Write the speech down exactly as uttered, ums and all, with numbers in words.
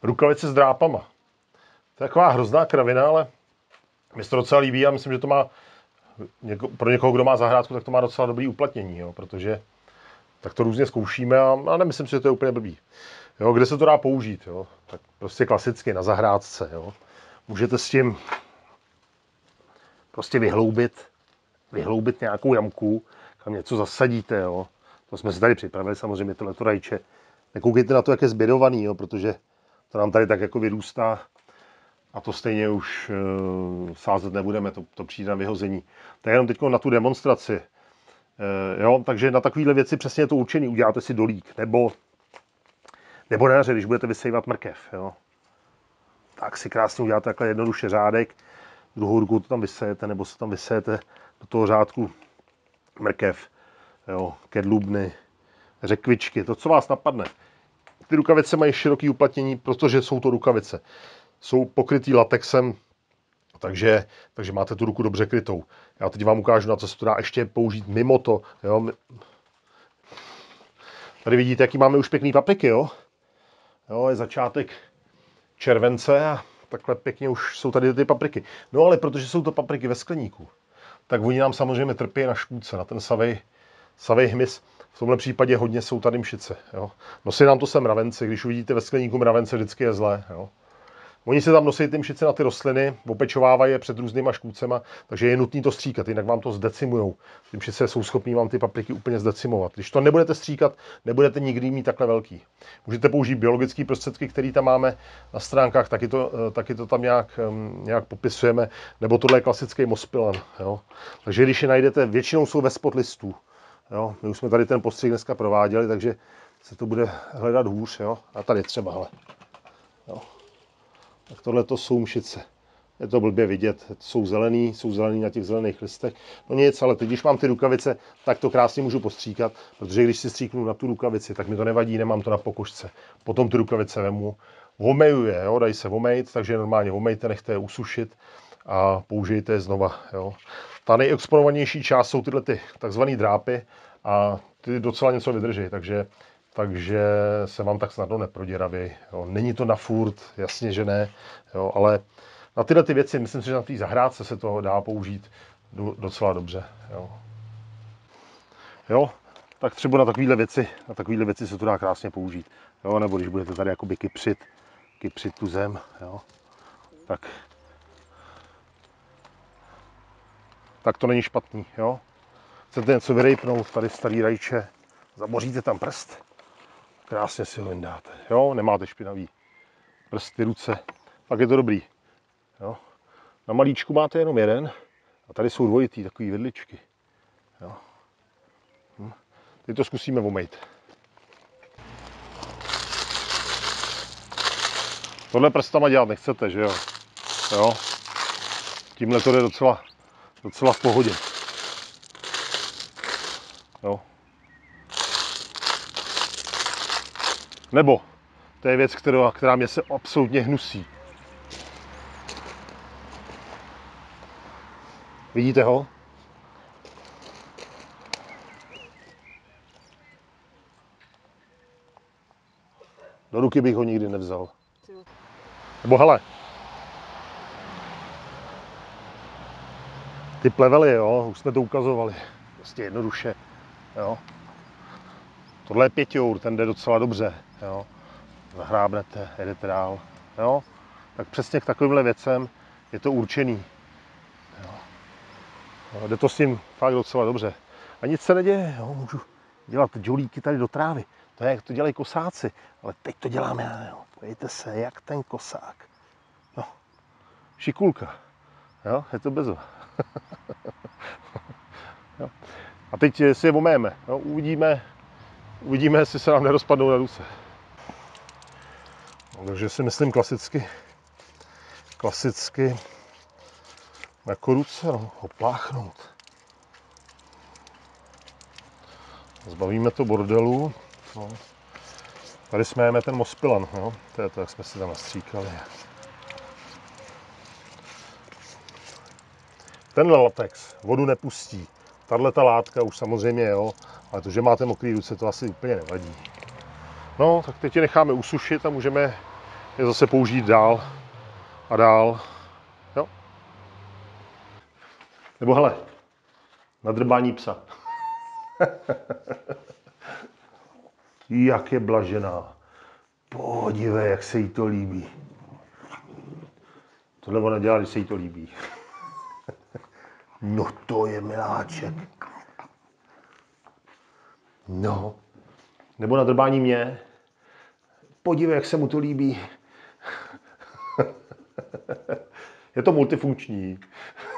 Rukavice s drápama. To je taková hrozná kravina, ale mi se to docela líbí a myslím, že to má něko, pro někoho, kdo má zahrádku, tak to má docela dobrý uplatnění, jo, protože tak to různě zkoušíme a, a nemyslím si, že to je úplně blbý. Jo, kde se to dá použít, jo? Tak prostě klasicky na zahrádce. Jo? Můžete s tím prostě vyhloubit, vyhloubit nějakou jamku, kam něco zasadíte. Jo? To jsme si tady připravili, samozřejmě tohleto rajče. Nekoukejte na to, jak je zbědovaný, jo? Protože to nám tady tak jako vyrůstá a to stejně už uh, sázet nebudeme, to, to přijde na vyhození. To je jenom teď na tu demonstraci. Uh, jo? Takže na takovéhle věci přesně je to určený. Uděláte si dolík, nebo Nebo na jaře, když budete vysejvat mrkev, jo. Tak si krásně uděláte takhle jednoduše řádek, druhou rukou to tam vysejete, nebo se tam vysejete do toho řádku mrkev, jo, kedlubny, řekvičky, to, co vás napadne. Ty rukavice mají široké uplatnění, protože jsou to rukavice. Jsou pokrytý latexem, takže, takže máte tu ruku dobře krytou. Já teď vám ukážu, na co se to dá ještě použít mimo to, jo. Tady vidíte, jaký máme už pěkný papriky, jo. Jo, je začátek července a takhle pěkně už jsou tady ty papriky. No ale protože jsou to papriky ve skleníku, tak oni nám samozřejmě trpí na škůdce, na ten savej, savej hmyz. V tomhle případě hodně jsou tady mšice. Jo. Nosí nám to sem mravenci, když uvidíte ve skleníku mravence, vždycky je zlé. Jo. Oni se tam nosí ty mšice na ty rostliny, opečovávají je před různýma škůdcema, takže je nutné to stříkat, jinak vám to zdecimujou. Ty mšice jsou schopní vám ty papriky úplně zdecimovat. Když to nebudete stříkat, nebudete nikdy mít takhle velký. Můžete použít biologické prostředky, které tam máme na stránkách, taky to, taky to tam nějak, nějak popisujeme, nebo tohle je klasický mospilan. Jo. Takže když je najdete, většinou jsou ve spod listů. Jo. My už jsme tady ten postřih dneska prováděli, takže se to bude hledat hůř. Jo. A tady třeba, hele. Jo. Tak tohle to jsou mšice. Je to blbě vidět, jsou zelený, jsou zelený na těch zelených listech. No nic, ale teď, když mám ty rukavice, tak to krásně můžu postříkat, protože když si stříknu na tu rukavici, tak mi to nevadí, nemám to na pokožce. Potom ty rukavice vemu, omeju je, jo, dají se omejt, takže normálně omejte, nechte je usušit a použijte je znova. Jo. Ta nejexponovanější část jsou tyhle ty takzvané drápy a ty docela něco vydrží, takže takže se vám tak snadno neproděraví. Jo. Není to na furt, jasně, že ne, jo, ale na tyhle ty věci, myslím si, že na té zahrádce se to dá použít docela dobře. Jo. Jo, tak třeba na takovéhle věci, na takovéhle věci se to dá krásně použít. Jo, nebo když budete tady jakoby kypřit, kypřit tu zem, jo, tak, tak to není špatný. Jo. Chcete něco vyrejpnout, tady starý rajče, zamoříte tam prst, krásně si ho vyndáte. Jo, nemáte špinavý prsty, ruce, pak je to dobrý. Jo. Na malíčku máte jenom jeden a tady jsou dvojitý, takový vidličky. Jo. Hm. Teď to zkusíme omejt. Tohle prstama dělat nechcete, že jo? Jo. Tímhle to jde docela, docela v pohodě. Jo. Nebo, to je věc, která, která mě se absolutně hnusí. Vidíte ho? Do ruky bych ho nikdy nevzal. Nebo hele. Ty plevely, jo, už jsme to ukazovali. Prostě jednoduše, jo. Tohle je pěťour, ten jde docela dobře, jo. Zahrábnete, jedete dál, jo. Tak přesně k takovýmhle věcem je to určený. Jo. Jo, jde to s tím fakt docela dobře. A nic se neděje, jo. Můžu dělat džolíky tady do trávy. To je, jak to dělají kosáci, ale teď to děláme, jo. Pojďte se, jak ten kosák. No, šikulka, jo, je to bezva. Jo. A teď si je omejeme, jo. Uvidíme, uvidíme, jestli se nám nerozpadnou na ruce. No, takže si myslím klasicky, klasicky jako ruce, no, opláchnout. Zbavíme to bordelu. No. Tady smejeme ten mospilan, no. To je to, jak jsme si tam nastříkali. Tenhle latex vodu nepustí. Tahle ta látka už samozřejmě, jo, ale to, že máte mokrý ruce, to asi úplně nevadí. No, tak teď je necháme usušit a můžeme, je zase použít dál a dál. Jo. Nebo hele, nadrbání psa. Jak je blažená. Podívej, jak se jí to líbí. Tohle ona dělá, když se jí to líbí. No to je miláček. No. Nebo nadrbání mě. Podívej, jak se mu to líbí. Je to multifunkční.